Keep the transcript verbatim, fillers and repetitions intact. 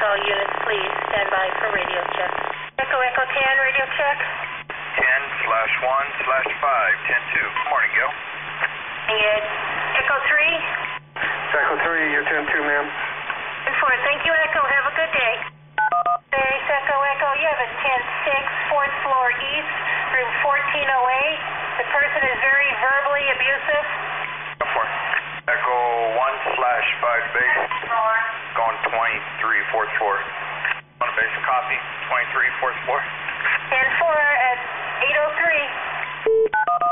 All units, please stand by for radio check. Echo Echo ten, radio check. ten slash one slash five, ten two. Morning, Gil. And Echo three. Echo three, you're ten two, ma'am. ten four, thank you, Echo. Have a good day. Base Echo Echo, you have a ten six, fourth floor east, room fourteen oh eight. The person is very verbally abusive. ten four. Echo one slash five base. Going twenty-three, fourth floor. On base, copy. twenty-three, fourth floor. ten four at eight oh three.